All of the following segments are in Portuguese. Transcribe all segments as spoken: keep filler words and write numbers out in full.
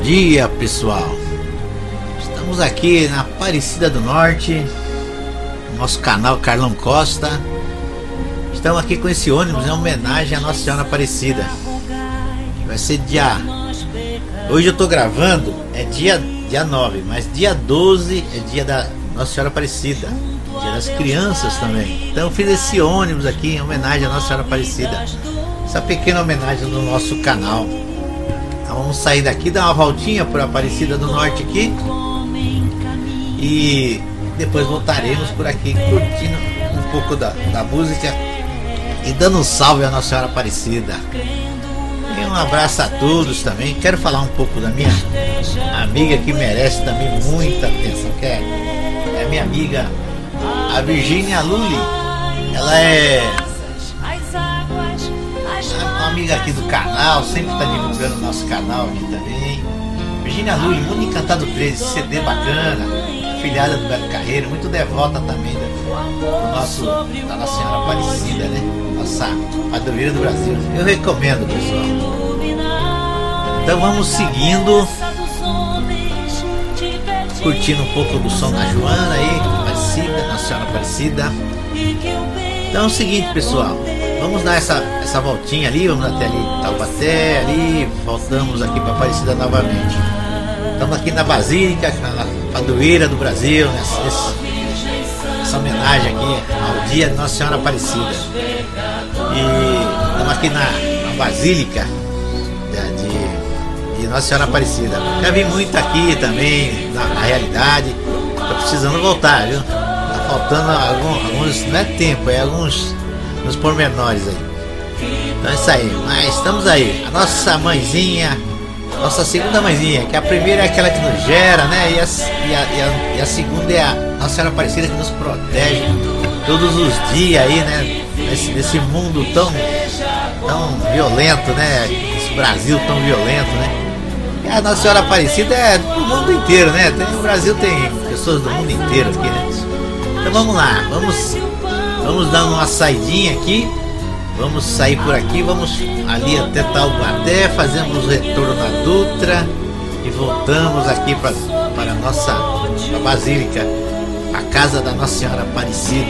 dia, pessoal. Estamos aqui na Aparecida do Norte, no nosso canal Carlão Costa. Estamos aqui com esse ônibus em homenagem à Nossa Senhora Aparecida. Vai ser dia... Hoje eu estou gravando, é dia, dia nove, mas dia doze é dia da Nossa Senhora Aparecida, dia das crianças também. Então eu fiz esse ônibus aqui em homenagem à Nossa Senhora Aparecida. Essa pequena homenagem no nosso canal. Então vamos sair daqui, dar uma voltinha por Aparecida do Norte aqui. E depois voltaremos por aqui curtindo um pouco da, da música e dando um salve à Nossa Senhora Aparecida. E um abraço a todos também. Quero falar um pouco da minha amiga que merece também muita atenção, que é, é minha amiga, a Virgínia Lully. Ela é uma amiga aqui do canal, sempre está divulgando o nosso canal aqui também. Virgínia Lully, Mundo Encantado treze, C D bacana, afilhada do Beto Carreiro, muito devota também do nosso, da Nossa Senhora Aparecida, né? Nossa padroeira do Brasil. Eu recomendo, pessoal. Então vamos seguindo, curtindo um pouco do som da Joana aí, Aparecida, Nossa Senhora Aparecida. Então é o seguinte, pessoal, vamos dar essa, essa voltinha ali, vamos até ali Taubaté, ali, voltamos aqui para Aparecida novamente. Estamos aqui na Basílica, na padroeira do Brasil, nessa, essa homenagem aqui ao dia de Nossa Senhora Aparecida. E estamos aqui na, na Basílica de, de Nossa Senhora Aparecida. Já vi muito aqui também, na, na realidade. Estou precisando voltar, viu? Tá faltando alguns, alguns, não é tempo, é alguns, alguns pormenores aí. Então é isso aí, mas estamos aí. A nossa mãezinha, nossa segunda mãezinha, que a primeira é aquela que nos gera, né? E a, e a, e a, e a segunda é a Nossa Senhora Aparecida, que nos protege todos os dias aí, né? Nesse, nesse mundo tão, tão violento, né? Esse Brasil tão violento, né? E a Nossa Senhora Aparecida é do mundo inteiro, né? Tem, o Brasil tem pessoas do mundo inteiro aqui, né? Então vamos lá, vamos, vamos dar uma saidinha aqui. Vamos sair por aqui, vamos ali até Taubaté, fazemos o retorno na Dutra e voltamos aqui para para a nossa pra Basílica, a casa da Nossa Senhora Aparecida.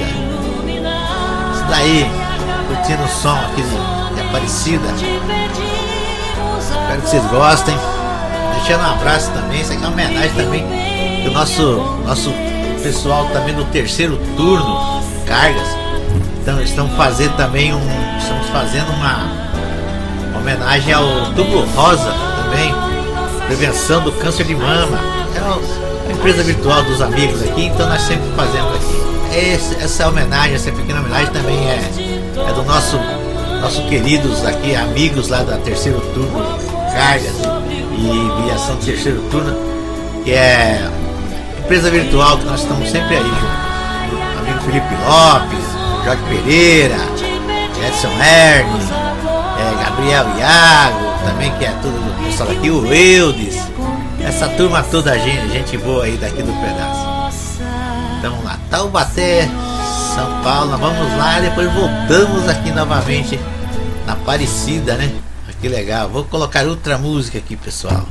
Isso daí, curtindo o som aqui de, de Aparecida. Espero que vocês gostem. Deixando um abraço também, isso aqui é uma homenagem também do nosso, nosso pessoal também do terceiro turno, Cargas. Então estamos fazendo também um, estamos fazendo uma homenagem ao Outubro Rosa também, prevenção do câncer de mama. É uma empresa virtual dos amigos aqui, então nós sempre fazemos aqui. Esse, essa homenagem, essa pequena homenagem também é, é do nosso, nosso queridos aqui, amigos lá da terceiro turno, Cargas e Viação do terceiro turno, que é empresa virtual que nós estamos sempre aí junto. O amigo Felipe Lopes, Jorge Pereira, Edson Herni, é, Gabriel Iago, também que é tudo do pessoal aqui, o Eudes, essa turma toda, gente, gente boa aí daqui do pedaço. Então vamos lá, Taubaté, São Paulo, nós vamos lá, depois voltamos aqui novamente na Aparecida, né? Que legal, vou colocar outra música aqui, pessoal.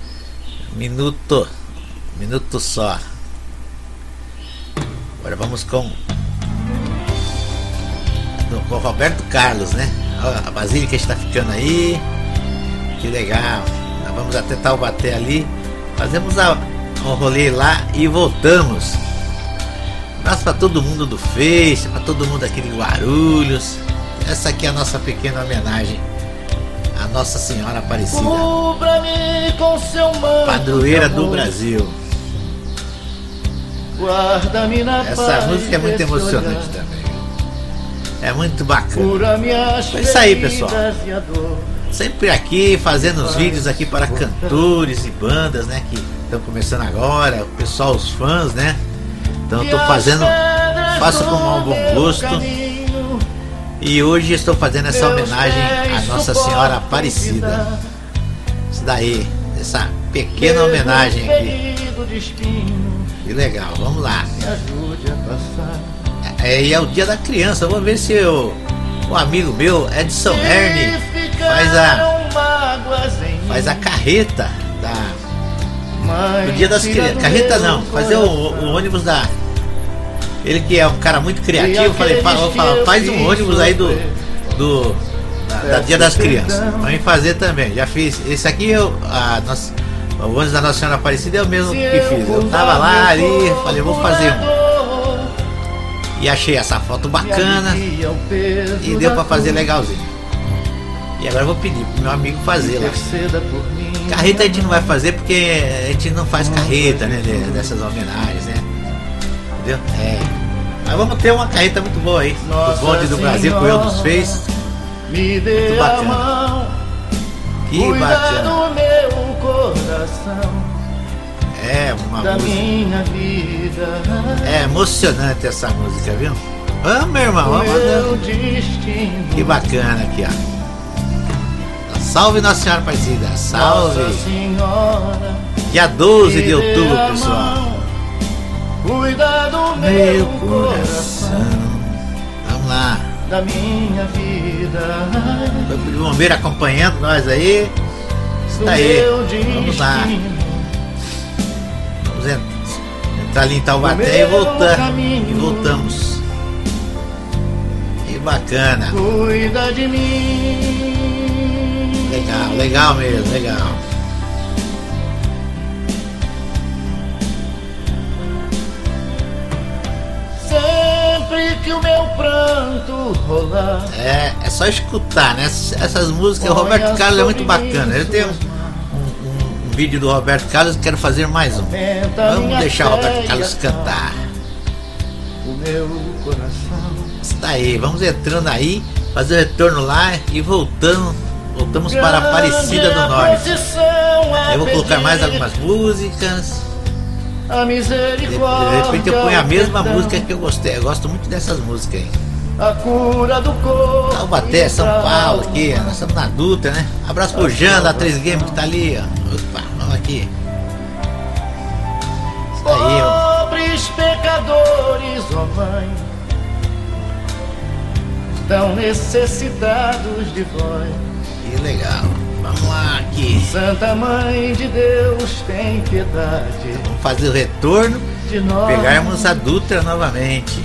Minuto, minuto só. Agora vamos com com o Roberto Carlos, né? A Basílica está ficando aí. Que legal. Nós vamos até Taubaté ali. Fazemos a, um rolê lá e voltamos. Abraço para todo mundo do Face, para todo mundo aqui de Guarulhos. Essa aqui é a nossa pequena homenagem à Nossa Senhora Aparecida, padroeira do Brasil. Essa música é muito emocionante também. É muito bacana. É isso aí, pessoal. Sempre aqui fazendo os vídeos aqui para cantores e bandas, né? Que estão começando agora. O pessoal, os fãs, né? Então eu estou fazendo, faço com um bom gosto. E hoje estou fazendo essa homenagem à Nossa Senhora Aparecida. Isso daí, essa pequena homenagem aqui. Que legal, vamos lá. É, e é o dia da criança. Vou ver se eu, o amigo meu, Edson Herni, faz a faz a carreta da, no dia das crianças. Carreta não, fazer o, o ônibus da. Ele que é um cara muito criativo, eu falei, vou falar, faz um ônibus aí do. do da, da Dia das Crianças. Pra mim fazer também. Já fiz. Esse aqui eu. A, nossa, o ônibus da Nossa Senhora Aparecida é o mesmo que fiz. Eu tava lá ali, falei, vou fazer um. E achei essa foto bacana. E deu pra fazer legalzinho. E agora eu vou pedir pro meu amigo fazer lá. Carreta a gente não vai fazer porque a gente não faz carreta, né? Dessas homenagens, né? Entendeu? É. Mas vamos ter uma carreta muito boa aí. O bonde do Brasil que o Eu nos fez. Muito bacana. Que bacana. É uma música. É emocionante essa música, viu? Vamos, meu irmão, vamos. Que bacana aqui, ó. Salve Nossa Senhora Aparecida, salve! Dia doze de outubro, pessoal. Cuida do meu coração. Vamos lá. Da minha vida. O bombeiro acompanhando nós aí. Está aí. Vamos lá. Vamos entrar ali em Taubaté e voltar. E voltamos. Que bacana. Cuida de mim. Legal, legal mesmo, legal. Sempre que o meu pranto rolar. É, é só escutar, né? Essas músicas, o Roberto Carlos é muito bacana. Eu tenho um, um, um vídeo do Roberto Carlos e quero fazer mais um. Vamos deixar o Roberto Carlos cantar. O meu coração. Está aí, vamos entrando aí, fazer o retorno lá e voltando. Voltamos para Aparecida do Norte. Eu vou colocar mais algumas músicas. De, de repente eu ponho a mesma música que eu gostei. Eu gosto muito dessas músicas aí. Taubaté, São Paulo, aqui. Nós estamos na Dutra, né? Abraço pro Jean da três Games que tá ali, ó. Opa, vamos aqui. Isso aí, ó. Pobres pecadores, ó mãe, tão necessitados de vós. Que legal. Vamos lá aqui. Santa Mãe de Deus, tem piedade. Vamos fazer o retorno. De nós. Pegarmos a Dutra novamente.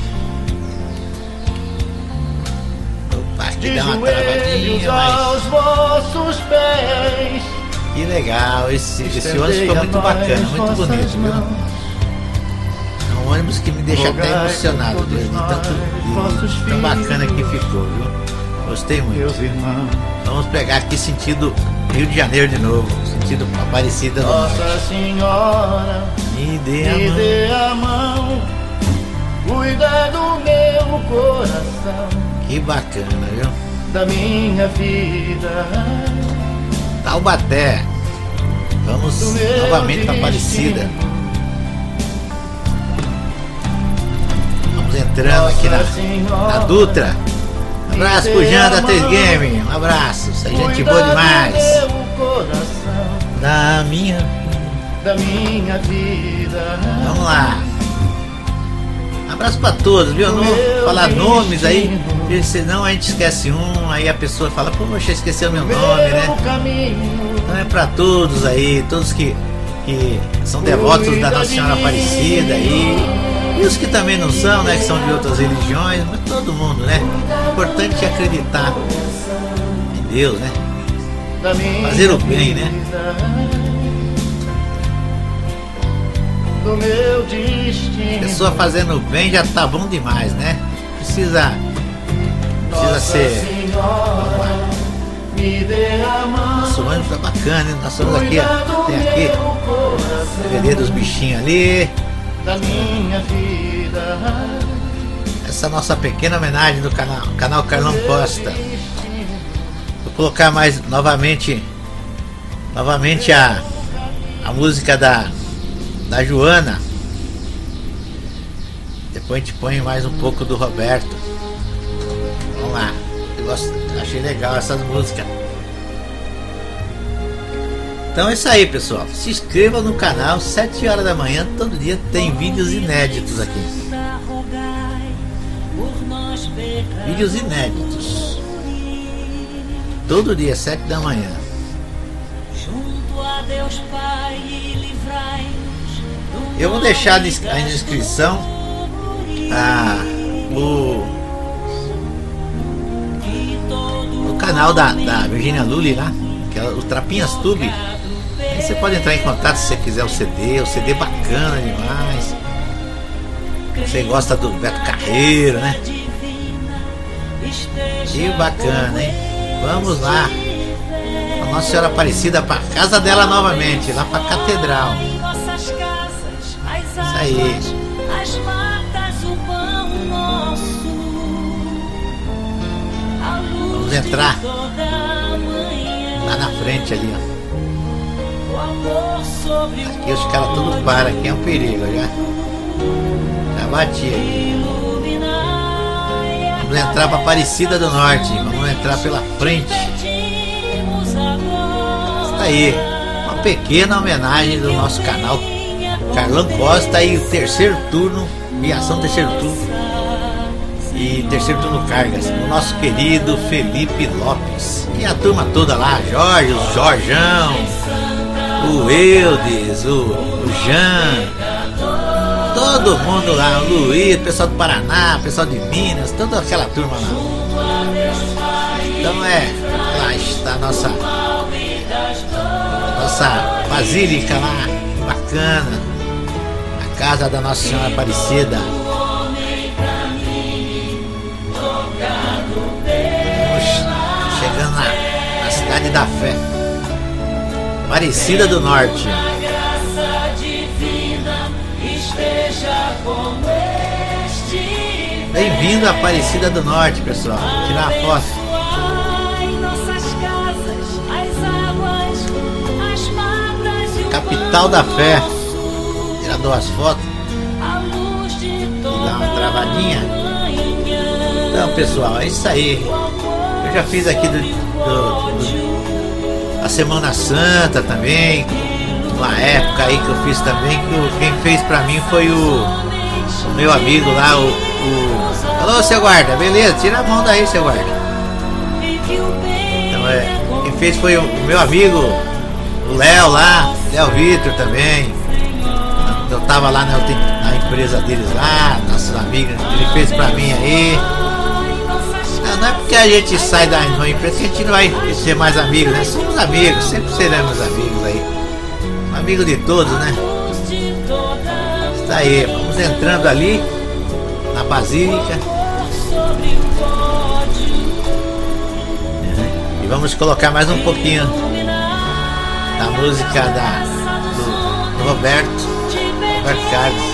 Opa, aqui dá uma travadinha, aos mas... vossos pés. Que legal. Esse, esse ônibus ficou muito bacana, muito bonito, viu? É um ônibus que me deixa até emocionado, de tanto, de tão bacana que ficou, viu? Gostei muito. Vamos pegar aqui sentido Rio de Janeiro de novo. Sentido Aparecida do Norte. Nossa Senhora, me dê a me mão. dê a mão. Cuida do meu coração. Que bacana, viu? Da minha vida. Taubaté. Vamos novamente para Aparecida. Vamos entrando aqui na, na Dutra. Um abraço pro Jean da três Game. Um abraço. Isso é gente boa demais. Da minha. Da minha vida. Vamos lá. Um abraço pra todos, viu? Não vou falar nomes aí, porque senão a gente esquece um, aí a pessoa fala, poxa, esqueceu meu nome, né? Então é pra todos aí, todos que, que são devotos da Nossa Senhora Aparecida aí. E os que também não são, né? Que são de outras religiões, mas todo mundo, né? O importante é acreditar em Deus, né? Fazer o bem, né? Pessoa fazendo o bem já tá bom demais, né? Precisa. Precisa ser. Nosso ônibus tá bacana, hein? Nós estamos aqui, ó. Tem aqui o D V D dos bichinhos ali. Da minha vida. Essa nossa pequena homenagem do canal, canal Carlão Costa. Vou colocar mais novamente novamente a, a música da, da Joana. Depois a gente põe mais um pouco do Roberto. Vamos lá. Eu gosto, achei legal essas músicas. Então é isso aí, pessoal. Se inscreva no canal, sete horas da manhã, todo dia tem vídeos inéditos aqui. Vídeos inéditos. Todo dia, sete da manhã. Junto a Deus Pai e livrai Eu vou deixar a inscrição, a, o, o canal da, da Virginia Lully lá, que é o Trapinhas Tube. Aí você pode entrar em contato se você quiser o C D, o C D bacana demais. Você gosta do Beto Carreiro, né? Que bacana, hein? Vamos lá. A Nossa Senhora Aparecida para casa dela novamente, lá para a Catedral. Isso aí. Vamos entrar lá na frente ali, ó. Aqui os caras tudo param, aqui é um perigo já. Já bati aqui. Vamos entrar para Aparecida do Norte. Vamos entrar pela frente. Isso aí. Uma pequena homenagem do nosso canal Carlão Costa e o terceiro turno, Viação terceiro turno e terceiro turno Cargas, o nosso querido Felipe Lopes e a turma toda lá, Jorge, o Jorjão, o Eudes, o, o Jean, todo mundo lá, o Luiz, o pessoal do Paraná, o pessoal de Minas, toda aquela turma lá. Então é, lá está a nossa nossa basílica lá, bacana, a casa da Nossa Senhora Aparecida. Estamos chegando na, na Cidade da Fé, Aparecida do Norte. Bem-vindo a Aparecida do Norte, pessoal. Vou tirar a foto. Capital da Fé. Tirar duas fotos e dar uma travadinha. Então, pessoal, é isso aí. Eu já fiz aqui do, do, do a Semana Santa também. Uma época aí que eu fiz também, que o, quem fez pra mim foi o, o meu amigo lá, o, o... Alô, seu guarda, beleza? Tira a mão daí, seu guarda. Então é, quem fez foi o, o meu amigo, o Léo lá, Léo Vitor também. Eu tava lá na, na empresa deles lá, nossos amigos, ele fez pra mim aí. Não, não é porque a gente sai da uma empresa que a gente não vai ser mais amigos, né? Somos amigos, sempre seremos amigos aí. Amigo de todos, né? Está aí, vamos entrando ali na Basílica e vamos colocar mais um pouquinho da música da, do, do Roberto, Roberto Carlos.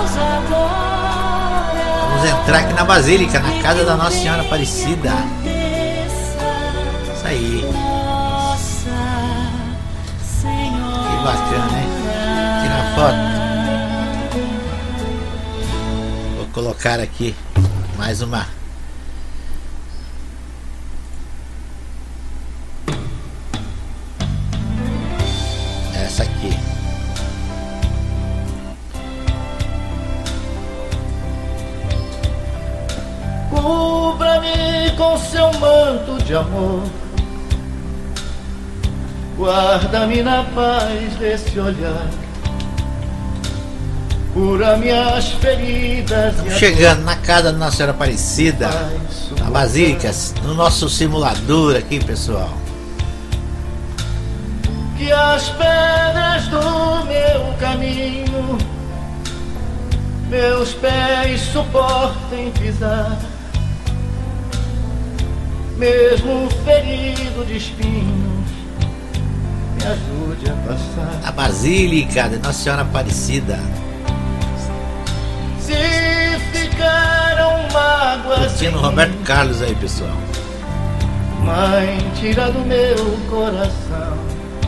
Vamos entrar aqui na Basílica, na casa da Nossa Senhora Aparecida. Isso aí. Bacana, hein? Tirar foto. Vou colocar aqui mais uma. Essa aqui. Cubra-me com seu manto de amor. Guarda-me na paz desse olhar. Cura minhas feridas. Estamos chegando na casa da Nossa Senhora Aparecida, na Basílica, no nosso simulador aqui, pessoal. Que as pedras do meu caminho meus pés suportem pisar, mesmo ferido de espinhos. Me ajude a passar. A Basílica de Nossa Senhora Aparecida. Se ficaram mágoas. Curtindo o Roberto Carlos aí, pessoal. Mãe, tira do meu coração.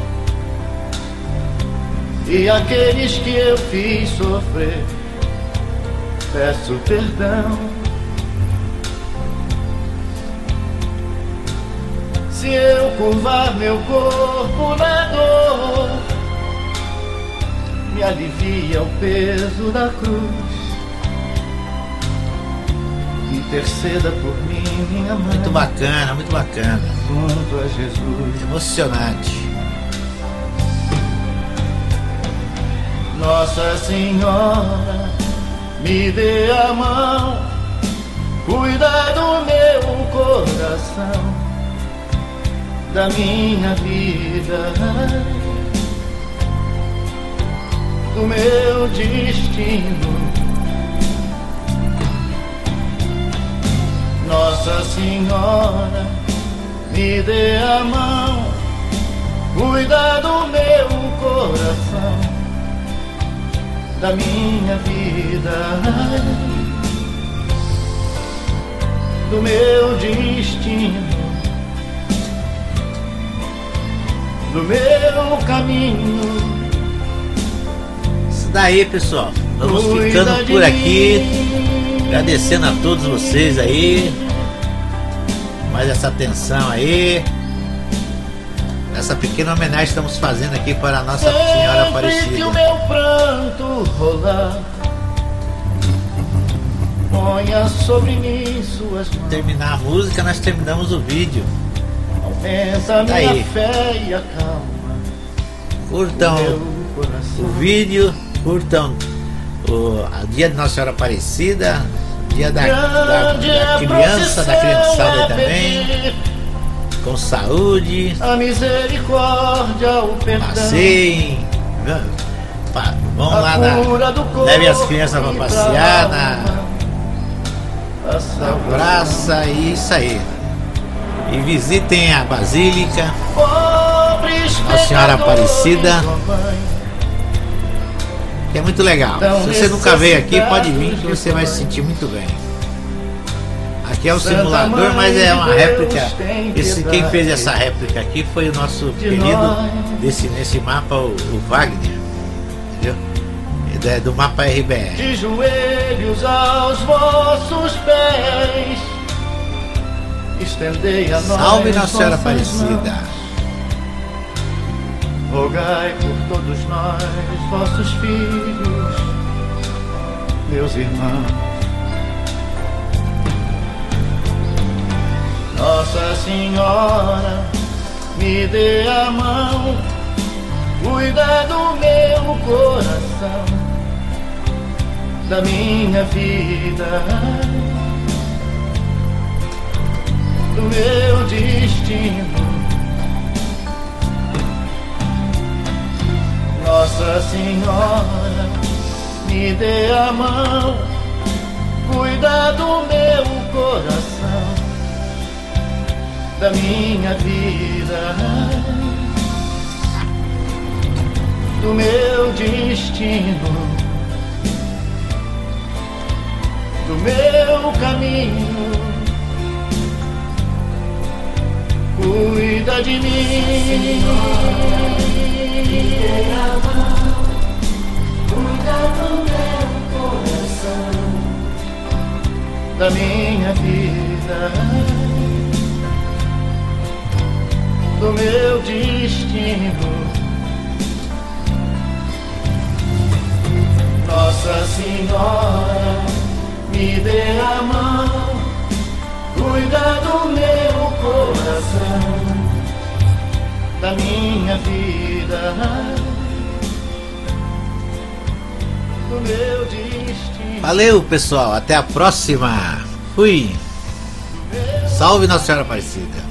E aqueles que eu fiz sofrer, peço perdão. Se eu curvar meu corpo na dor, me alivia o peso da cruz. Interceda por mim, minha mãe. Muito bacana, muito bacana. Junto a Jesus. Emocionante. Nossa Nossa Senhora, me dê a mão, cuida do meu coração, da minha vida, do meu destino. Nossa Senhora, me dê a mão, cuida do meu coração, da minha vida, do meu destino, do meu caminho. Isso daí, pessoal. Vamos ficando por aqui. Agradecendo a todos vocês aí. Mais essa atenção aí. Essa pequena homenagem que estamos fazendo aqui para a Nossa Senhora Aparecida. Que o meu pranto rolar, ponha sobre mim suas mãos. Terminar a música, nós terminamos o vídeo. Aumenta a minha aí. fé e acalma. Curtam o, o vídeo, curtam o a dia de Nossa Senhora Aparecida, dia da, da, da criança, da criançada também, com saúde, a misericórdia, o perdão. Passeiem, vão lá na, leve as crianças para passear na, na praça, e isso aí. E visitem a Basílica Nossa Senhora Aparecida, que é muito legal. Se você nunca veio aqui, pode vir que você vai se sentir muito bem. Aqui é o simulador, mas é uma réplica. Esse, quem fez essa réplica aqui foi o nosso querido desse, nesse mapa, o, o Wagner, entendeu? É do mapa R B R. De joelhos aos vossos pés, estendei a nós. Salve Nossa Senhora Aparecida. Rogai por todos nós, vossos filhos, meus irmãos. Nossa Senhora, me dê a mão, cuida do meu coração, da minha vida, do meu destino. Nossa Senhora, me dê a mão, cuida do meu coração, da minha vida, do meu destino, do meu caminho. Cuida de mim, cuida do meu coração, da minha vida, do meu destino. Nossa Senhora, me dê a mão, cuida do meu coração, da minha vida, do meu destino. Valeu, pessoal, até a próxima. Fui. Salve Nossa Senhora Aparecida.